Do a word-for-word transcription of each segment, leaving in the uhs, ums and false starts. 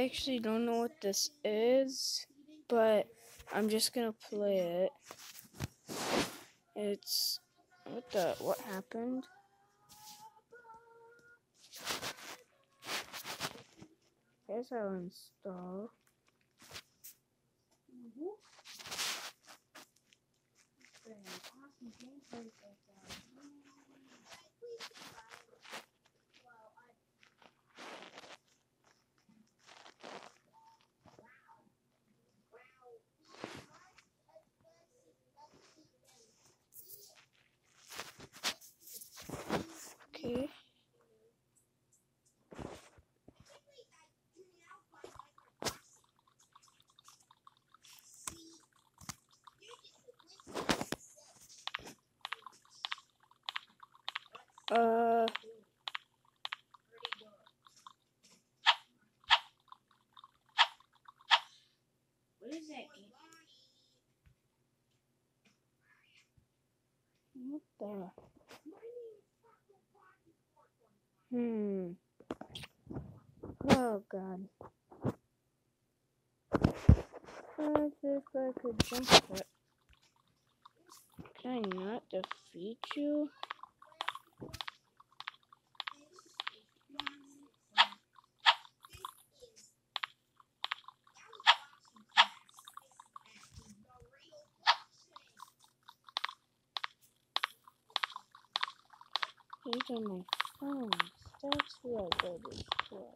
actually don't know what this is, but I'm just gonna play it. It's what the what happened? Guess I'll install. Okay. Uh. What is that game? What the? Hmm. Oh God. As if I could jump it. Can I not defeat you? These are my friends. That's who I go to destroy.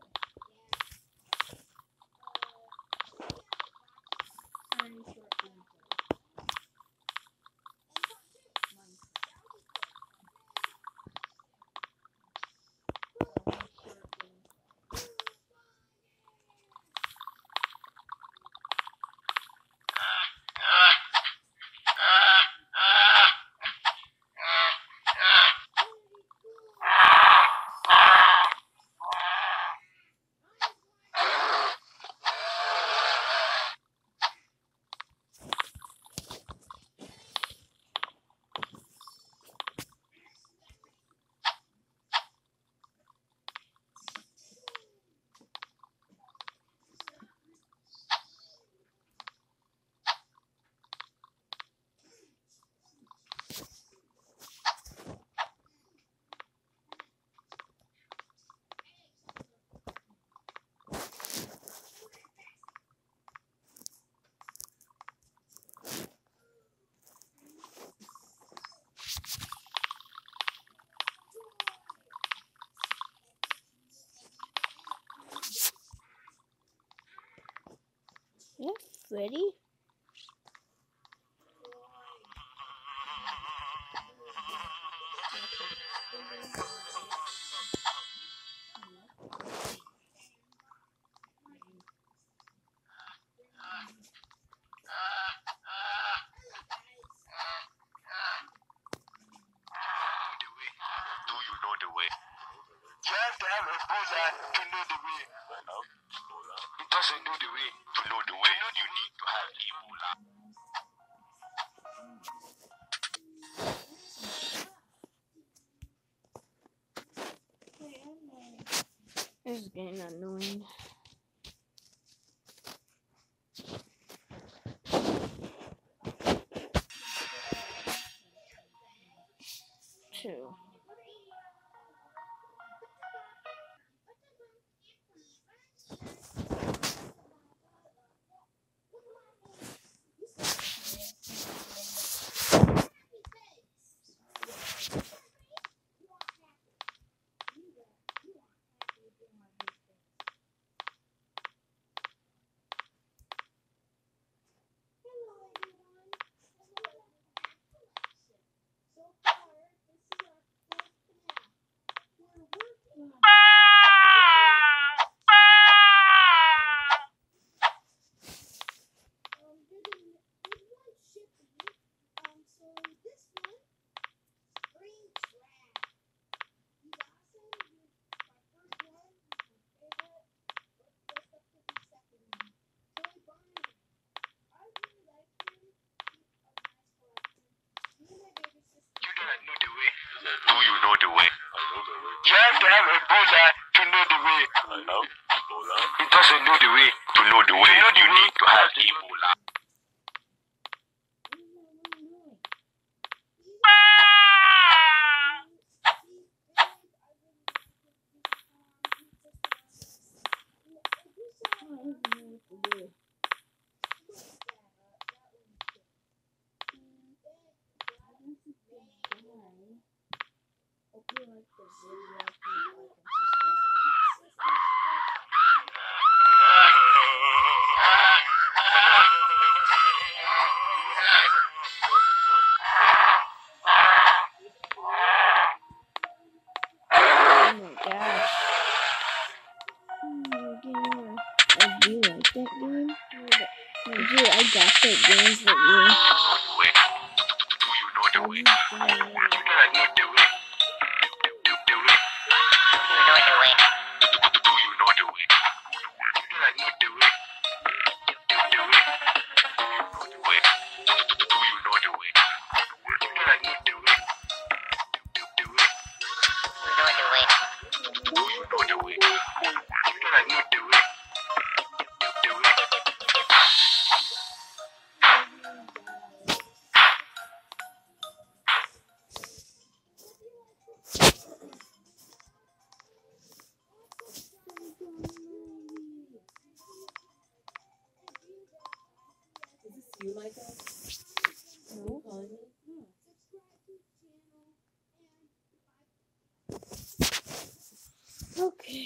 Yeah, Freddy? Do you know the way? You have to have a Ebola to know the way. It doesn't know the way to know the way. You know you need to have Ebola. This is getting annoying. Two. know the way to know the way. You know you need to have Ebola. Oh my gosh. Oh, gamer. I do like that game. I do. I got that games that you. Do you know the way? You know I know the way. Do the way. You know the way. Do you know the way? You know I know the way. Do the way. The way. Do you know the way? You know I know the way. Do the way. You know the way. Do you know the way? You know I know the way. Do the way. Is this you, Michael? No. You calling me? Okay.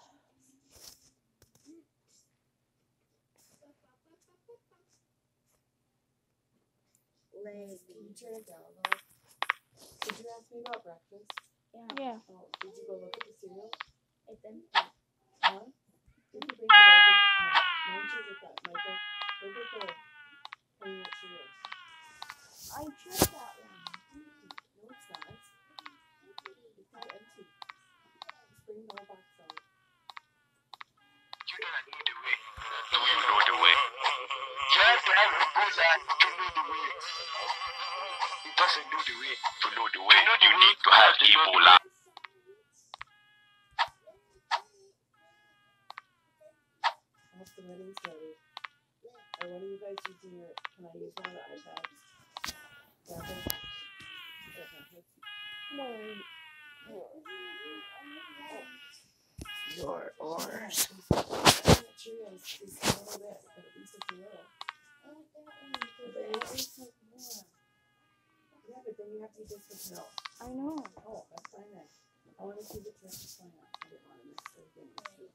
Leg. Can you turn it down a little? Did you ask me about breakfast? Yeah. Oh, did you go look at the cereal? It's empty. Huh? Did you bring the bag of, um, why don't you get that, Michael? Go get the honey nut Cheerios. I tried that one. No, it's not. It's not empty. Just bring the whole box out. You know I know the way. Do you know the way? You have to have Ebola to know the way. It doesn't know the way to know the way. You know you need to have Ebola. Once the wedding started, or when are you guys using your, can I use one of the iPads? Grab it. Okay. No. Your oars. Cheerios is a little bit, but at least it's a little. But it tastes like more. Yeah, but then you have to eat this with milk. I know. Oh, that's fine then. I want to keep it just as fine. I didn't want to mix everything.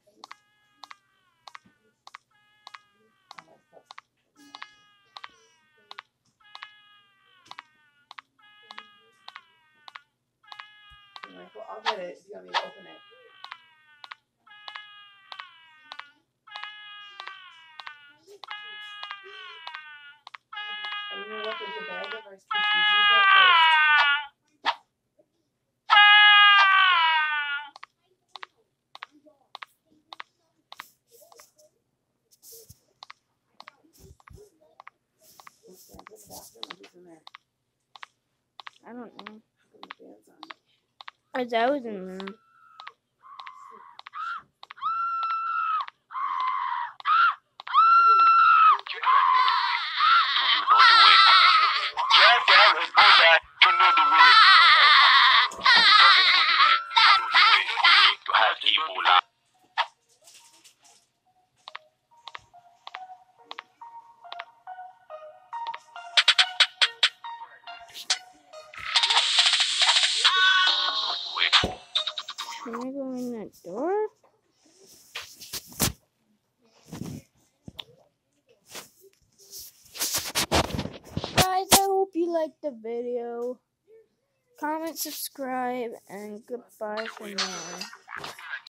Oh, that's tough. Okay, Michael, I'll get it if you want me to open it. And you know what? There's a bag of Rice Krispies. Use that first. Let's go to the bathroom or who's in there? I don't know. Put the fans on. As I was in there. You have to have Ebola to know the way. It doesn't know the way to know the way. You need to have Ebola. Can I go in that door? Guys, I hope you liked the video. Comment, subscribe, and goodbye for now.